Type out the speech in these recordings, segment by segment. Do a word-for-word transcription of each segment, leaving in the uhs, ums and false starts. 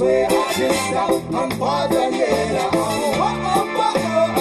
swear I just stop. I'm part of it. Oh, oh, oh, oh,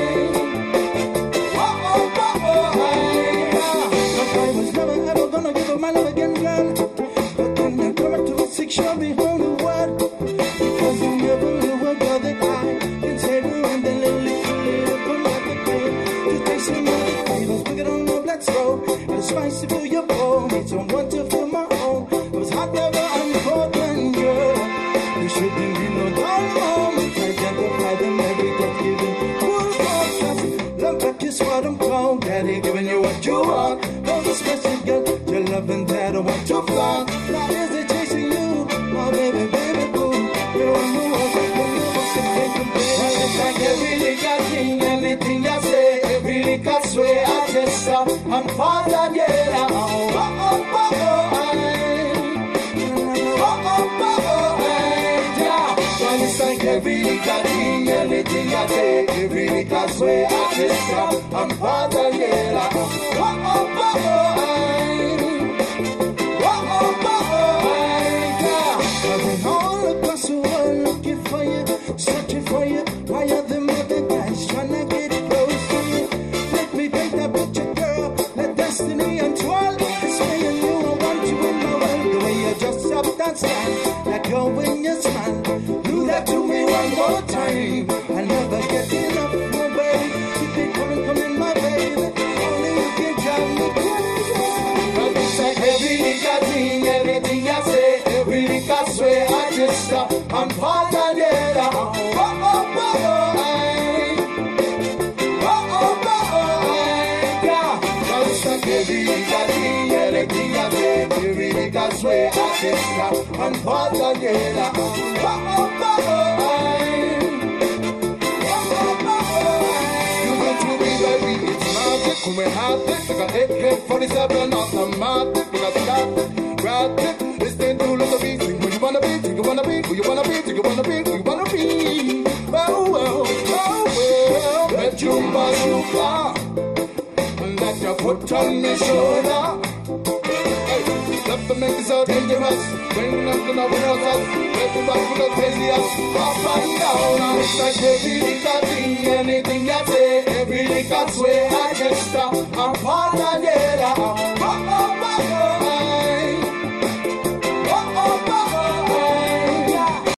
oh, oh, oh, oh. I was never ever gonna give up my love again, girl. But then I come back to a six, show me whole new world. Because you never knew what girl that I can save her and then let it come back again. To taste some of the flavors, bring it on up, let's go. And it's spicy for your bowl, need someone to fill my own. It was hot never and cold when girl. You shouldn't be no dull moment. I identify them every day, giving full focus. Love back is what I'm called. Daddy giving you what you want. Don't expect it, girl. Your love and dad, I want to fly. Now is it chasing you? My baby, baby, boo. You're on the walk, I'm on the walk, so can't compare. It's like every lick I sing, anything I say, every lick I swear, I just stop. I'm part of yeah. Oh, oh, oh, oh, it's like every lick I sing, anything I say, every lick I swear, I just stop. I'm part of yeah. Oh, oh, oh, oh, oh, oh, oh, I've been all across the world looking for you, searching for you. Why are the other guys trying to get close to you? Let me paint that picture, girl. Let destiny untwirl. It's me and you, I want you in my world. The way you just up that stand, like you're when you smile. Do that to me one more time. I never get enough, no baby. Keep it coming, coming, my baby. Only you can drive me crazy. But it's like every lick I sing, everything I say, every lick I swear, I just stop. I'm part of it. Oh, oh, oh, oh, I. Oh, oh, oh, oh, yeah. But it's like every lick I sing, everything I say, every lick I swear, I just stop. I'm part of it. Oh, oh, oh, oh, I. Come hate, I got A K forty-seven on the market, we got the grab it, listen to the beat, who you wanna be, who you wanna be, who you wanna be, who you wanna be, who you wanna be. Oh, well, oh, well, bet you must you fly, and let your foot on my shoulder. Hey, love to make it so dangerous, when I'm gonna win us up, let me rock with the crazy us, up and down, it's like every lick I sing, anything I say, every lick I swear, I just stop, I'm part of it.